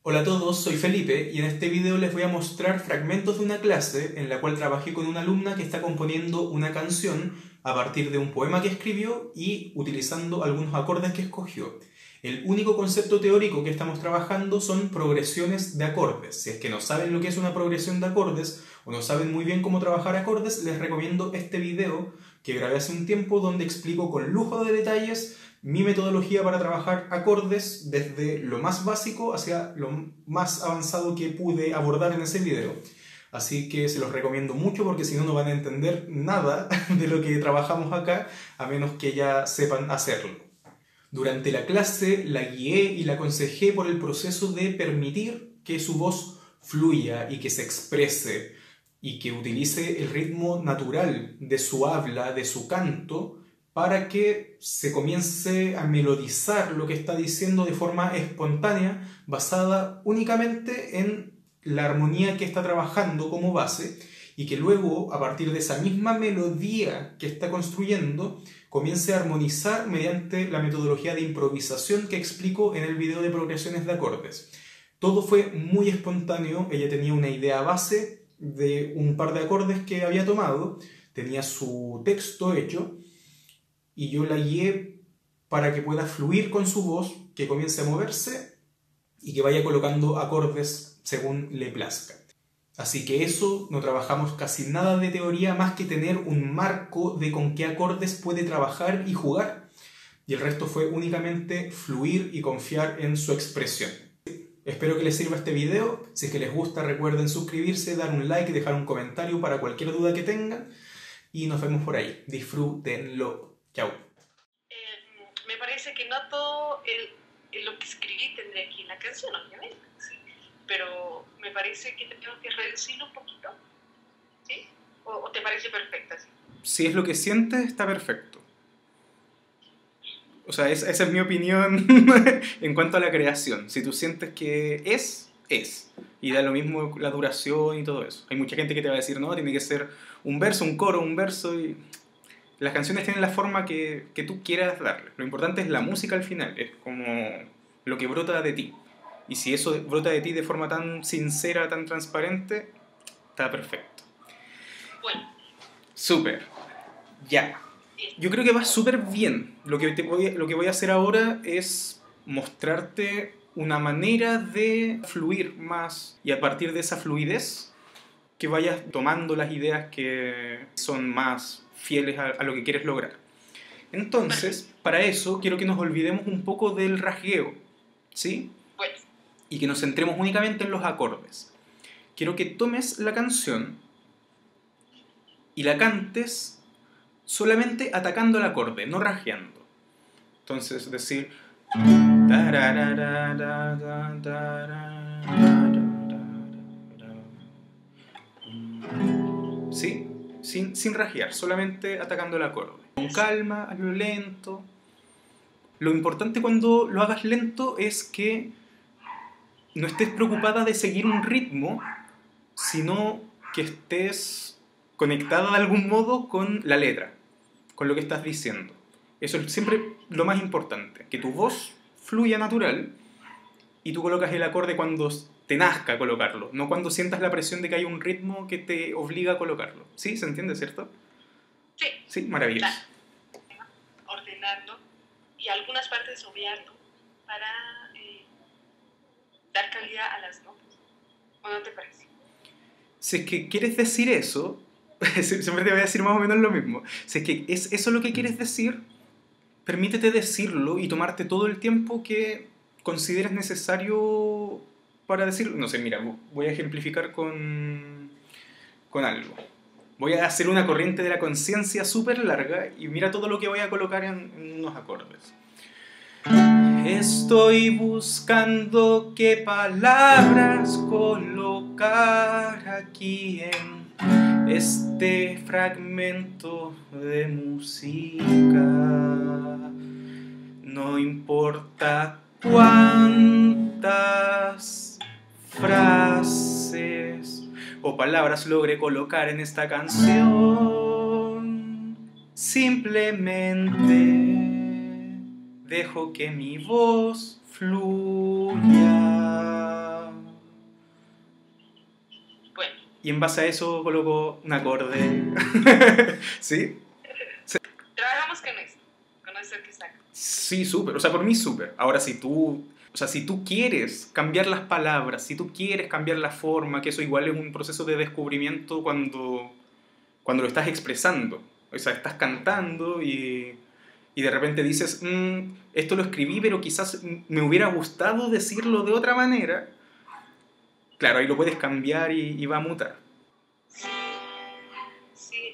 Hola a todos, soy Felipe y en este video les voy a mostrar fragmentos de una clase en la cual trabajé con una alumna que está componiendo una canción a partir de un poema que escribió y utilizando algunos acordes que escogió. El único concepto teórico que estamos trabajando son progresiones de acordes. Si es que no saben lo que es una progresión de acordes o no saben muy bien cómo trabajar acordes, les recomiendo este video que grabé hace un tiempo donde explico con lujo de detalles mi metodología para trabajar acordes desde lo más básico hacia lo más avanzado que pude abordar en ese video. Así que se los recomiendo mucho porque si no, no van a entender nada de lo que trabajamos acá, a menos que ya sepan hacerlo. Durante la clase la guié y la aconsejé por el proceso de permitir que su voz fluya y que se exprese y que utilice el ritmo natural de su habla, de su canto, para que se comience a melodizar lo que está diciendo de forma espontánea, basada únicamente en la armonía que está trabajando como base, y que luego, a partir de esa misma melodía que está construyendo, comience a armonizar mediante la metodología de improvisación que explico en el video de progresiones de acordes. Todo fue muy espontáneo, ella tenía una idea base de un par de acordes que había tomado, tenía su texto hecho, y yo la guié para que pueda fluir con su voz, que comience a moverse y que vaya colocando acordes según le plazca. Así que eso, no trabajamos casi nada de teoría más que tener un marco de con qué acordes puede trabajar y jugar. Y el resto fue únicamente fluir y confiar en su expresión. Espero que les sirva este video. Si es que les gusta, recuerden suscribirse, dar un like y dejar un comentario para cualquier duda que tengan. Y nos vemos por ahí. Disfrútenlo. Chao. Me parece que no todo lo que escribí tendría aquí en la canción, obviamente, ¿sí? Pero me parece que tengo que reducirlo un poquito, ¿sí? ¿O te parece perfecta? ¿Sí? Si es lo que sientes, está perfecto. O sea, esa es mi opinión en cuanto a la creación. Si tú sientes que es. Y da lo mismo la duración y todo eso. Hay mucha gente que te va a decir, no, tiene que ser un verso, un coro, un verso. Y las canciones tienen la forma que tú quieras darle. Lo importante es la música al final. Es como lo que brota de ti. Y si eso brota de ti de forma tan sincera, tan transparente, está perfecto. Bueno. Súper. Ya. Yo creo que va súper bien. Lo que voy a hacer ahora es mostrarte una manera de fluir más y a partir de esa fluidez que vayas tomando las ideas que son más fieles a lo que quieres lograr. Entonces, para eso quiero que nos olvidemos un poco del rasgueo, ¿sí? Bueno. Y que nos centremos únicamente en los acordes. Quiero que tomes la canción y la cantes solamente atacando el acorde, no rasgueando. Entonces, decir... ¿Sí? Sin rasguear, solamente atacando el acorde. Con calma, hazlo lento. Lo importante cuando lo hagas lento es que no estés preocupada de seguir un ritmo, sino que estés conectada de algún modo con la letra, con lo que estás diciendo. Eso es siempre lo más importante, que tu voz fluya natural y tú colocas el acorde cuando te nazca colocarlo, no cuando sientas la presión de que hay un ritmo que te obliga a colocarlo. ¿Sí? ¿Se entiende, cierto? Sí. Sí, maravilloso. Ordenarlo y algunas partes obviarlo para dar calidad a las notas. ¿O no te parece? Si es que quieres decir eso, siempre te voy a decir más o menos lo mismo. Si es que es eso lo que quieres decir, permítete decirlo y tomarte todo el tiempo que consideres necesario para decirlo. No sé, mira, voy a ejemplificar con algo. Voy a hacer una corriente de la conciencia súper larga y mira todo lo que voy a colocar en unos acordes. Estoy buscando qué palabras colocar aquí en este fragmento de música. No importa cuántas frases o palabras logre colocar en esta canción, simplemente dejo que mi voz fluya. y en base a eso coloco un acorde. ¿Sí? Trabajamos con eso que saca. Sí, súper. O sea, por mí súper. Ahora, si tú quieres cambiar las palabras, si tú quieres cambiar la forma, que eso igual es un proceso de descubrimiento cuando lo estás expresando. O sea, estás cantando y de repente dices, esto lo escribí, pero quizás me hubiera gustado decirlo de otra manera. Claro, ahí lo puedes cambiar y va a mutar. Sí, sí,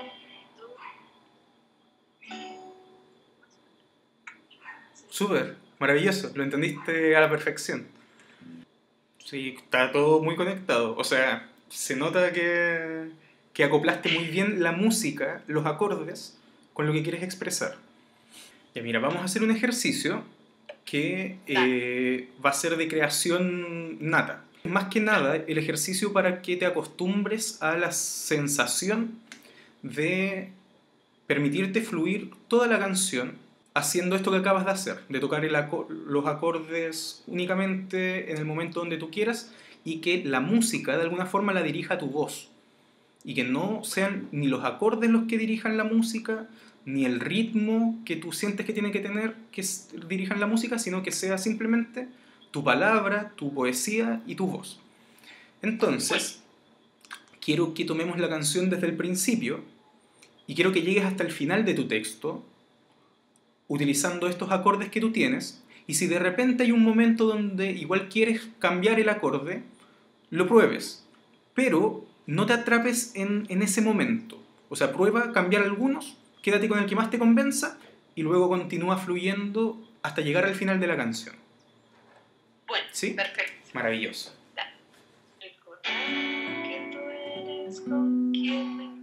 Súper, maravilloso, lo entendiste a la perfección. Sí, está todo muy conectado. O sea, se nota que acoplaste muy bien la música, los acordes, con lo que quieres expresar. Ya mira, vamos a hacer un ejercicio que va a ser de creación nata. Más que nada, el ejercicio para que te acostumbres a la sensación de permitirte fluir toda la canción haciendo esto que acabas de hacer, de tocar los acordes únicamente en el momento donde tú quieras y que la música de alguna forma la dirija tu voz y que no sean ni los acordes los que dirijan la música, ni el ritmo que tú sientes que tiene que tener que dirijan la música, sino que sea simplemente tu palabra, tu poesía y tu voz. Entonces, quiero que tomemos la canción desde el principio y quiero que llegues hasta el final de tu texto utilizando estos acordes que tú tienes, y si de repente hay un momento donde igual quieres cambiar el acorde, lo pruebes, pero no te atrapes en ese momento. O sea, prueba cambiar algunos, quédate con el que más te convenza y luego continúa fluyendo hasta llegar al final de la canción. Bueno, ¿Sí? perfecto. Maravilloso. Recordar que tú eres con quien me...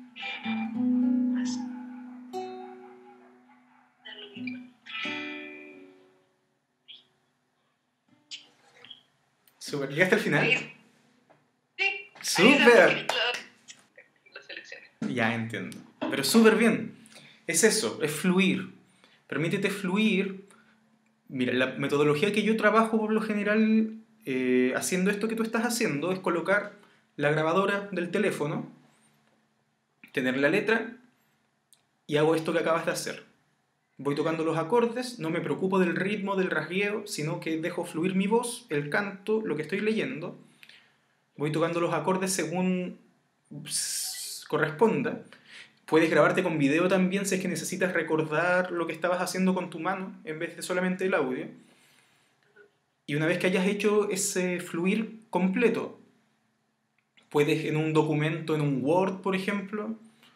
Super. ¿Llegaste al final? Sí. ¡Súper! Lo seleccioné. Ya entiendo. Pero súper bien. Es eso, es fluir. Permítete fluir. Mira, la metodología que yo trabajo por lo general haciendo esto que tú estás haciendo es colocar la grabadora del teléfono, tener la letra y hago esto que acabas de hacer. Voy tocando los acordes, no me preocupo del ritmo, del rasgueo, sino que dejo fluir mi voz, el canto, lo que estoy leyendo. Voy tocando los acordes según corresponda. Puedes grabarte con video también si es que necesitas recordar lo que estabas haciendo con tu mano en vez de solamente el audio. Y una vez que hayas hecho ese fluir completo, puedes en un documento, en un Word, por ejemplo,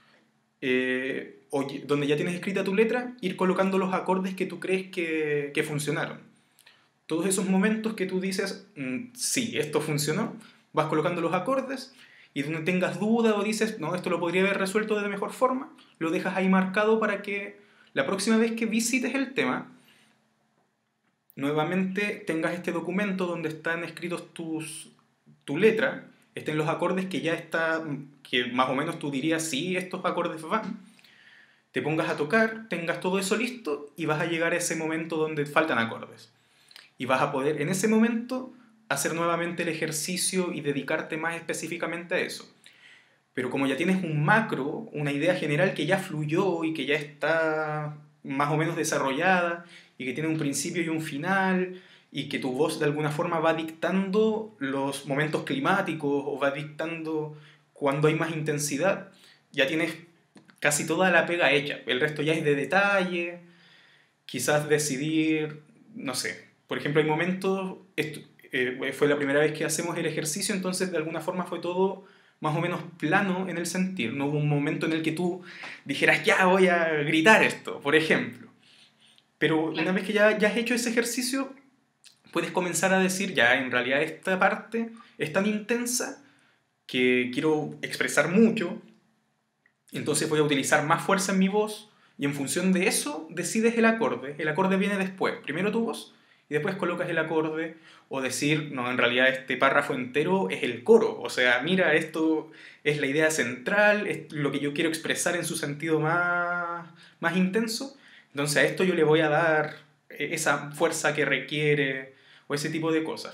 donde ya tienes escrita tu letra, ir colocando los acordes que tú crees que funcionaron. Todos esos momentos que tú dices, sí, esto funcionó, vas colocando los acordes y donde tengas duda o dices, no, esto lo podría haber resuelto de mejor forma, lo dejas ahí marcado para que la próxima vez que visites el tema, nuevamente tengas este documento donde están escritos tu letra, estén los acordes que ya está, que más o menos tú dirías, sí, estos acordes van, te pongas a tocar, tengas todo eso listo y vas a llegar a ese momento donde faltan acordes. Y vas a poder en ese momento hacer nuevamente el ejercicio y dedicarte más específicamente a eso. Pero como ya tienes un macro, una idea general que ya fluyó y que ya está más o menos desarrollada y que tiene un principio y un final y que tu voz de alguna forma va dictando los momentos climáticos o va dictando cuando hay más intensidad, ya tienes casi toda la pega hecha. El resto ya es de detalle, quizás decidir, no sé, por ejemplo, hay momentos, fue la primera vez que hacemos el ejercicio, entonces de alguna forma fue todo más o menos plano en el sentir. No hubo un momento en el que tú dijeras, ya voy a gritar esto, por ejemplo. Pero una vez que ya has hecho ese ejercicio, puedes comenzar a decir, ya, en realidad esta parte es tan intensa que quiero expresar mucho, entonces voy a utilizar más fuerza en mi voz y en función de eso decides el acorde. El acorde viene después. Primero tu voz y después colocas el acorde o decir, no, en realidad este párrafo entero es el coro. O sea, mira, esto es la idea central, es lo que yo quiero expresar en su sentido más intenso. Entonces a esto yo le voy a dar esa fuerza que requiere o ese tipo de cosas.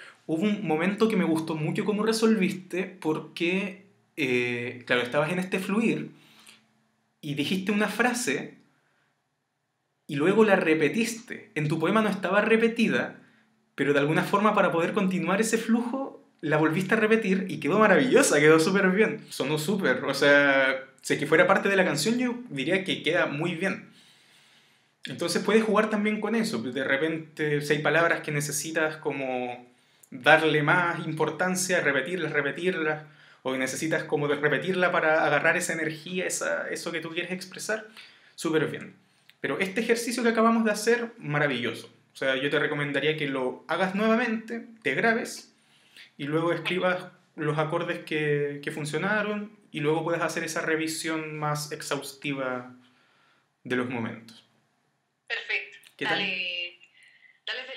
Hubo un momento que me gustó mucho cómo resolviste porque, claro, estabas en este fluir y dijiste una frase y luego la repetiste. En tu poema no estaba repetida, pero de alguna forma para poder continuar ese flujo la volviste a repetir y quedó maravillosa, quedó súper bien. Sonó súper, o sea, si es que fuera parte de la canción yo diría que queda muy bien. Entonces puedes jugar también con eso. De repente, si hay palabras que necesitas como darle más importancia, repetirlas, o que necesitas como de repetirla para agarrar esa energía, eso que tú quieres expresar, súper bien. Pero este ejercicio que acabamos de hacer, maravilloso. O sea, yo te recomendaría que lo hagas nuevamente, te grabes y luego escribas los acordes que funcionaron y luego puedes hacer esa revisión más exhaustiva de los momentos. Perfecto. ¿Qué tal? Dale, dale,